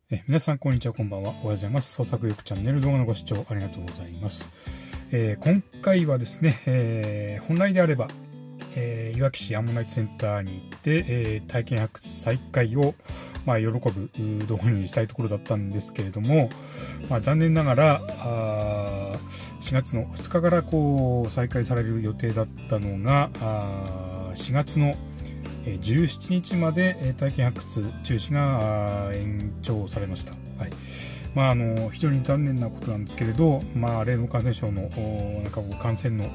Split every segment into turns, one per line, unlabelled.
皆さんこんにちは、こんばんは。おはようございます。創作意欲チャンネル動画のご視聴ありがとうございます。今回はですね、本来であれば、いわき市アンモナイトセンターに行って、体験発掘再開を、喜ぶ動画にしたいところだったんですけれども、残念ながら4月の2日から再開される予定だったのが4月の17日まで体験発掘中止が延長されました。非常に残念なことなんですけれど、例の感染症の感染の、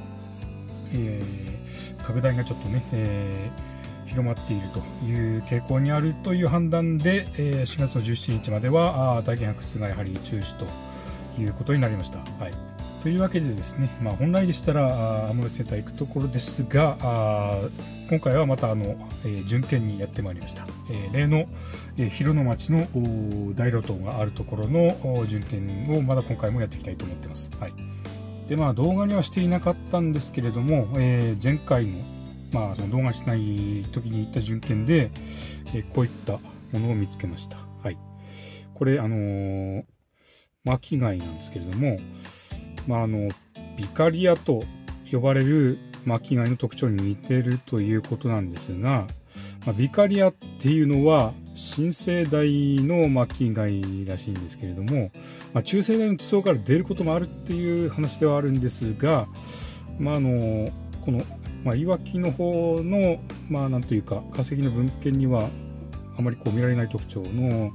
拡大がちょっとね、広まっているという傾向にあるという判断で、4月の17日までは体験発掘がやはり中止ということになりました。というわけでですね、本来でしたらアンモナイトセンター行くところですが、今回はまた巡検にやってまいりました。例の広野町の大路頭があるところの巡検をまだ今回もやっていきたいと思ってます。で動画にはしていなかったんですけれども、前回のその動画しない時に行った巡検で、こういったものを見つけました。これ巻貝なんですけれども、ビカリアと呼ばれる巻貝の特徴に似ているということなんですが、ビカリアっていうのは新生代の巻貝らしいんですけれども、中生代の地層から出ることもあるっていう話ではあるんですが、このいわきの方のなんというか化石の文献にはあまり見られない特徴の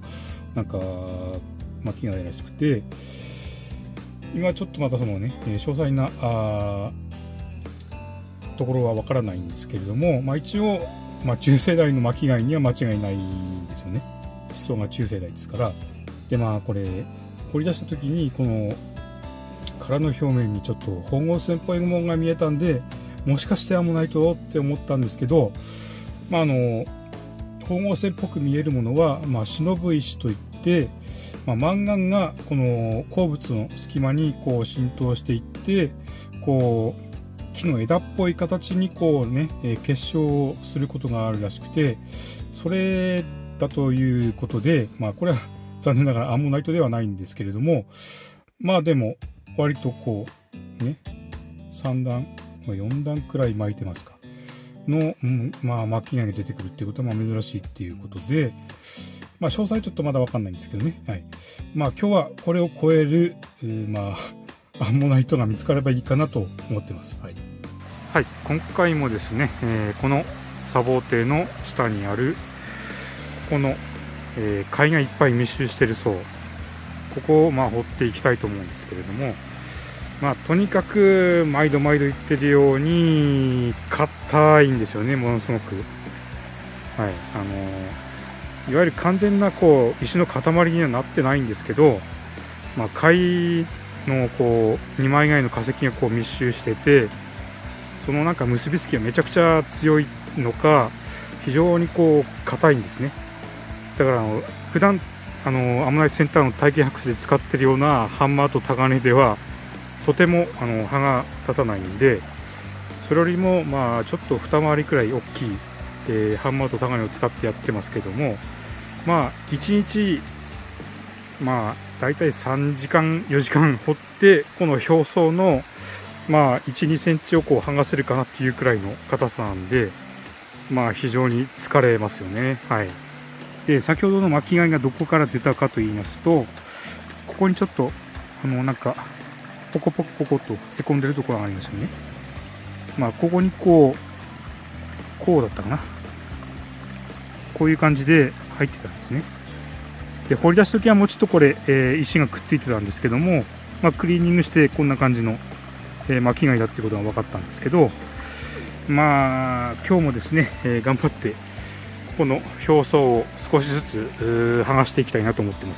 巻貝らしくて、今ちょっとまたそのね詳細なところはわからないんですけれども、一応中生代の巻貝には間違いないんですよね。地層が中生代ですから。でこれ掘り出した時にこの殻の表面にちょっと縫合線っぽいものが見えたんで、もしかしてアンモナイトって思ったんですけど、縫合線っぽく見えるものは忍石といって、マンガンがこの鉱物の隙間に浸透していって、木の枝っぽい形に結晶することがあるらしくて、それだということで、これは残念ながらアンモナイトではないんですけれども、でも割と3段、4段くらい巻いてますかの、巻貝が出てくるっていうことは珍しいっていうことで、詳細ちょっとまだ分かんないんですけどね。今日はこれを超える、アンモナイトが見つかればいいかなと思ってます。今回もですね、この砂防堤の下にあるこの、貝がいっぱい密集している層、ここを掘っていきたいと思うんですけれども、とにかく毎度言ってるように硬いんですよね、ものすごく。いわゆる完全な石の塊にはなってないんですけど、貝の二枚貝の化石が密集してて、その結びつきがめちゃくちゃ強いのか、非常に硬いんですね。だから普段アンモナイトセンターの体験発掘で使ってるようなハンマーとタガネではとても刃が立たないんで、それよりもちょっと二回りくらい大きい、ハンマーとタガネを使ってやってますけども、1日だいたい3時間4時間掘って、この表層の1、2センチを剥がせるかなっていうくらいの硬さなんで、非常に疲れますよね。で先ほどの巻貝がどこから出たかと言いますと、ここにちょっとポコポコポコとへこんでるところがありますよね。ここにこうだったかな、こういう感じで入ってたんですね。で掘り出す時はもうちょっとこれ、石がくっついてたんですけども、クリーニングしてこんな感じの、巻貝だってことが分かったんですけど、今日もですね、頑張ってこの表層を少しずつ剥がしていきたいなと思ってます。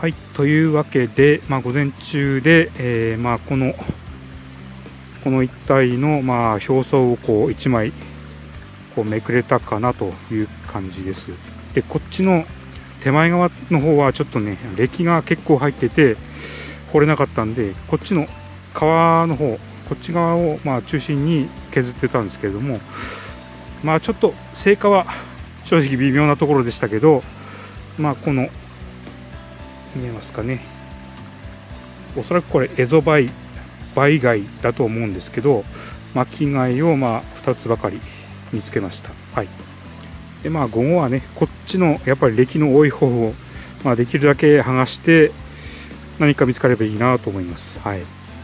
はい、というわけで、午前中で、この一帯の、表層をこう1枚こうめくれたかなという感じです。で、こっちの手前側の方はちょっとね、礫が結構入ってて掘れなかったんで、こっちの川の方、こっち側を中心に削ってたんですけれども、ちょっと成果は正直微妙なところでしたけど、この見えますかね、おそらくこれエゾバイ貝だと思うんですけど、巻き貝を2つばかり見つけました。はい。で午後はね、こっちのやっぱり礫の多い方を、できるだけ剥がして何か見つかればいいなと思います。はい。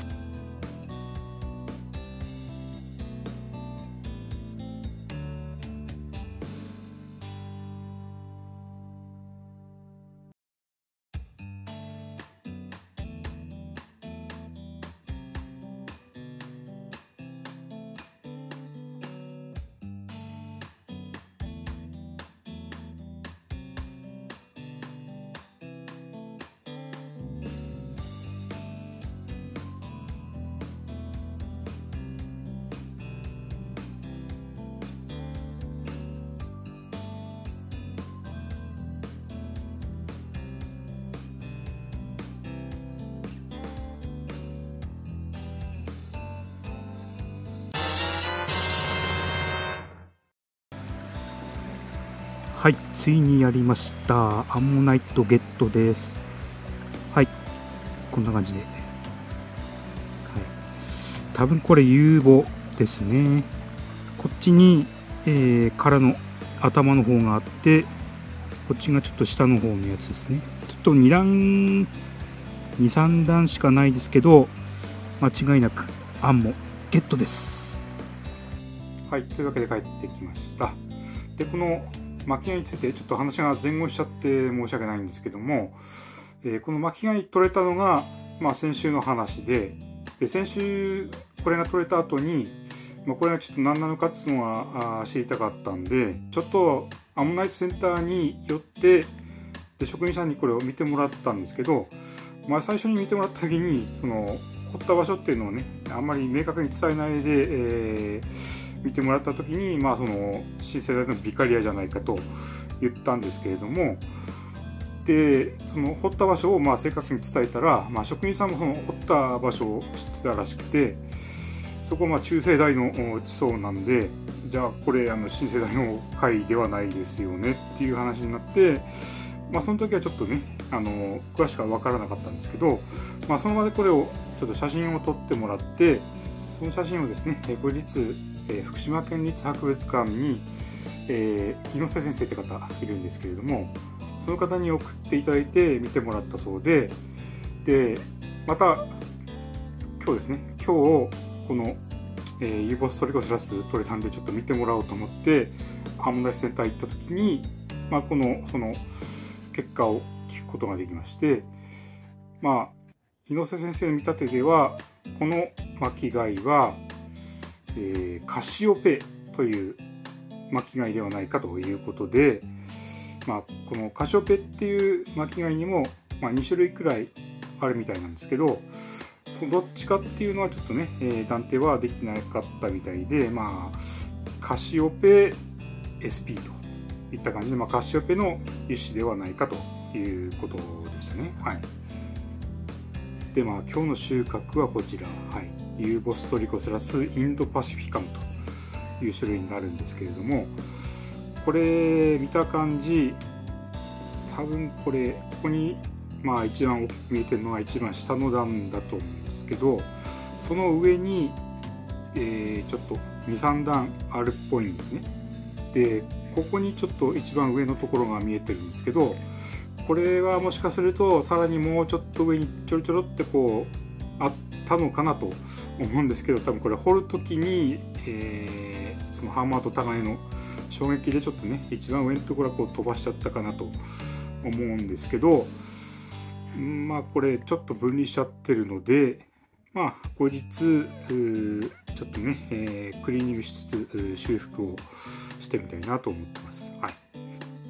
はい、ついにやりました。アンモナイトゲットです。はい、こんな感じで。はい、多分これ有母ですね。こっちに、殻の頭の方があって、こっちがちょっと下の方のやつですね。ちょっと2段、2、3段しかないですけど、間違いなくアンモゲットです。はい、というわけで帰ってきました。で、この巻き貝についてちょっと話が前後しちゃって申し訳ないんですけども、この巻き貝取れたのが、先週の話で、先週これが取れた後に、これがちょっと何なのかっていうのは知りたかったんで、ちょっとアンモナイトセンターに寄ってで職員さんにこれを見てもらったんですけど、最初に見てもらった時にその掘った場所っていうのをね、あんまり明確に伝えないで、見てもらった時に、その新世代のビカリアじゃないかと言ったんですけれども、でその掘った場所を正確に伝えたら、職員さんもその掘った場所を知ってたらしくて、そこは中生代の地層なんで、じゃあこれ新世代の貝ではないですよねっていう話になって、その時はちょっとね詳しくは分からなかったんですけど、その場でこれをちょっと写真を撮ってもらって、その写真をですね後日福島県立博物館に、猪瀬先生って方いるんですけれども、その方に送っていただいて見てもらったそうで、また今日ですね、今日この、ユーボストリコスラス取れたんでちょっと見てもらおうと思ってアンモナイトセンター行った時に、その結果を聞くことができまして、猪瀬先生の見立てではこの巻き貝はカシオペという巻き貝ではないかということで、このカシオペっていう巻き貝にも、2種類くらいあるみたいなんですけど、そのどっちかっていうのはちょっとね、断定はできなかったみたいで、カシオペ SP といった感じで、カシオペの一種ではないかということでしたね。はい。で、今日の収穫はこちら、はい、ユーボストリコスラスインドパシフィカムという種類になるんですけれども、これ見た感じ、多分これここに一番大きく見えてるのが一番下の段だと思うんですけど、その上に、ちょっと 2,3 段あるっぽいんですね。でここにちょっと一番上のところが見えてるんですけど、これはもしかするとさらにもうちょっと上にちょろちょろってこうあったのかなと思うんですけど、多分これ掘る時に、そのハンマーと鋼の衝撃でちょっとね一番上のところはこう飛ばしちゃったかなと思うんですけど、これちょっと分離しちゃってるので、後日ちょっとね、クリーニングしつつ修復をしてみたいなと思ってます。はい。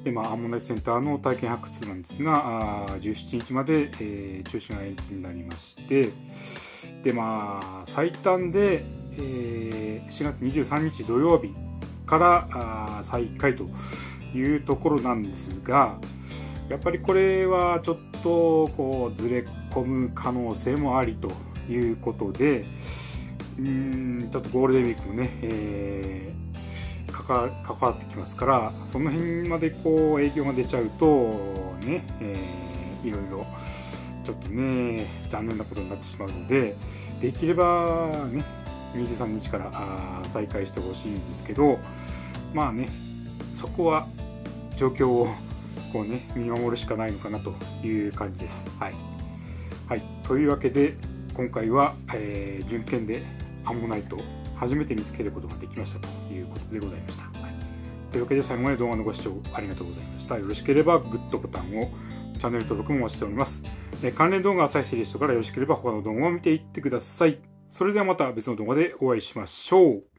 で、アンモナイトセンターの体験発掘なんですが、17日まで、中止が延期になりまして、で、最短で、4月23日土曜日から再開というところなんですが、やっぱりこれはちょっとこうずれ込む可能性もありということで、ちょっとゴールデンウィークもね、関わってきますから、その辺までこう影響が出ちゃうとね、いろいろちょっとね残念なことになってしまうので、できればね23日から再開してほしいんですけど、そこは状況をこうね見守るしかないのかなという感じです。はい、というわけで今回は、準検でアンモナイトを初めて見つけることができましたということでございました。というわけで最後まで動画のご視聴ありがとうございました。よろしければグッドボタンを、チャンネル登録もお待ちしております。関連動画が再生リストからよろしければ他の動画を見ていってください。それではまた別の動画でお会いしましょう。